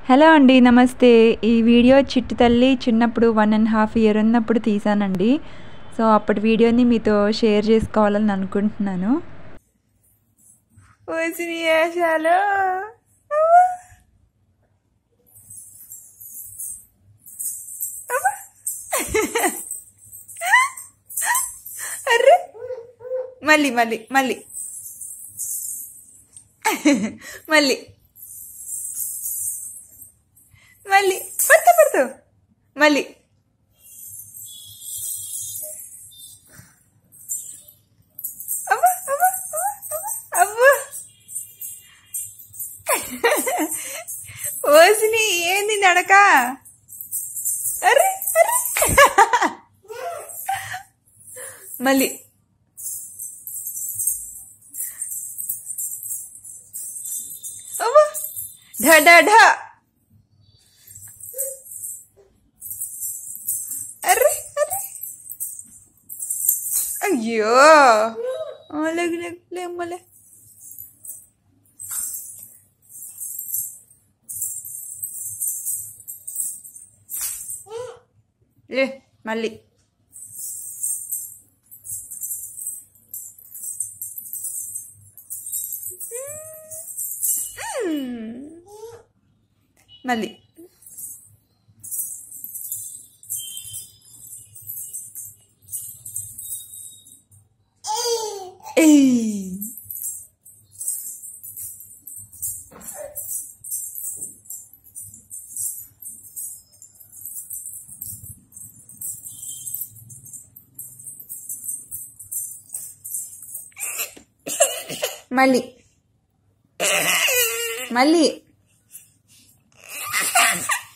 Hello అండి, నమస్తే. ఈ వీడియో చిట్టి తల్లి చిన్నప్పుడు 1.5 ఇయర్ ఉన్నప్పుడు తీసానండి. సో అప్పటి వీడియోని మీతో షేర్ చేసుకోవాలని అనుకుంటున్నాను. మళ్ళీ మళ్ళీ మళ్ళీ మళ్ళీ మళ్ళీ పడుతూ పడుతూ మళ్ళీ అవ్వ అవ్వ అవ్వ ఓసిని ఏంది నడక? అరే అరే మళ్ళీ అవ్వ ఢ ఢ ఢ అరే అరే అయ్యో లేగు లేగు లేమ్మలే లే మళ్ళీ మళ్ళీ మళ్ళీ మళ్ళీ